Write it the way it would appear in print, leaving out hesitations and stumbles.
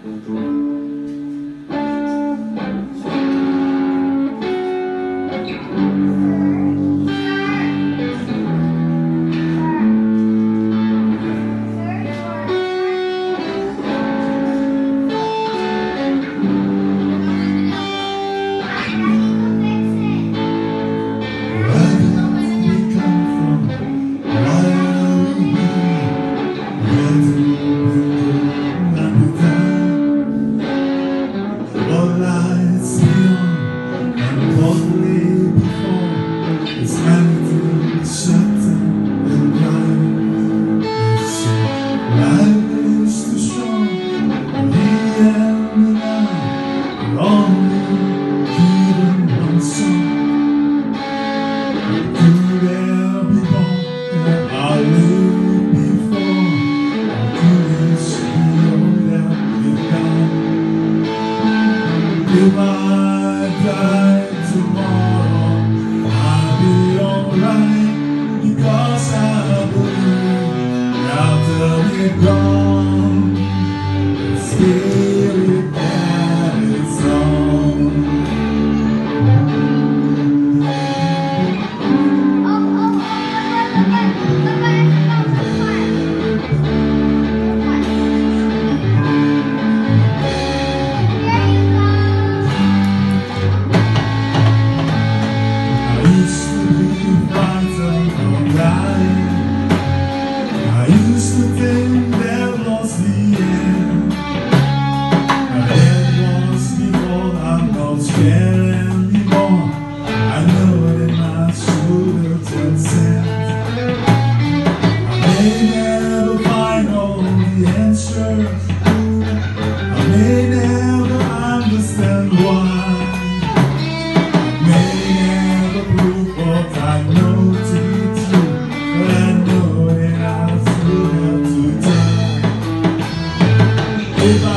If I die tomorrow, I'll be alright, because I believe after we're gone, the spirit that is on. I used to think that was the end. My head was before, I'm not scared anymore. I know that I should have just said I may never find all the answers, I may never understand why, I may never prove what I know to be true, but I know that I still have to try. If I